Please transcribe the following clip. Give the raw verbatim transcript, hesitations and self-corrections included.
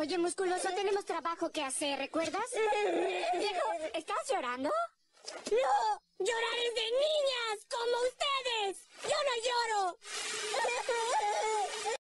Oye, musculoso, tenemos trabajo que hacer, ¿recuerdas? Viejo, ¿estás llorando? ¡No! ¡Llorar